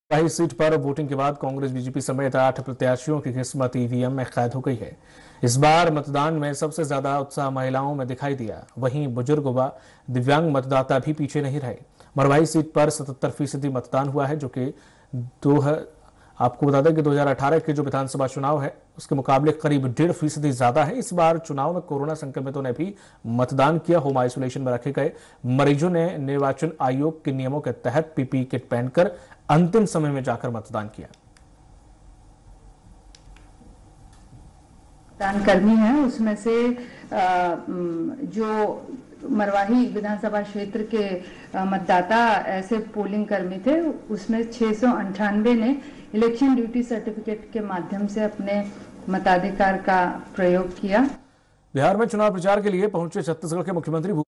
Marwahi seat पर voting के बाद कांग्रेस बीजेपी समेत 8 प्रत्याशियों की किस्मत ईवीएम में कैद हो गई है। इस बार मतदान में सबसे ज्यादा उत्साह महिलाओं में दिखाई दिया। वहीं बुजुर्ग व दिव्यांग मतदाता भी पीछे नहीं रहे। मरवाही सीट पर 77% मतदान हुआ है, जो कि दो आपको बता दें कि 2018 के जो विधानसभा चुनाव है उसके मुकाबले करीब 1.5% ज्यादा है। इस बार चुनाव में कोरोना संक्रमितों ने भी मतदान किया। होम आइसोलेशन में रखे गए मरीजों ने निर्वाचन आयोग के नियमों के तहत पीपीई किट पहनकर अंतिम समय में जाकर मतदान किया। मतदान कर्मी हैं, उसमें से जो मरवाही विधानसभा क्षेत्र के मतदाता ऐसे पोलिंग कर्मी थे, उसमें 698 ने इलेक्शन ड्यूटी सर्टिफिकेट के माध्यम से अपने मताधिकार का प्रयोग किया। बिहार में चुनाव प्रचार के लिए पहुंचे छत्तीसगढ़ के मुख्यमंत्री